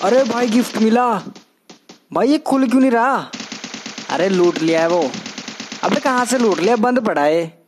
अरे भाई गिफ्ट मिला। भाई ये खुल क्यों नहीं रहा? अरे लूट लिया है वो। अबे कहाँ से लूट लिया, बंद पड़ा है।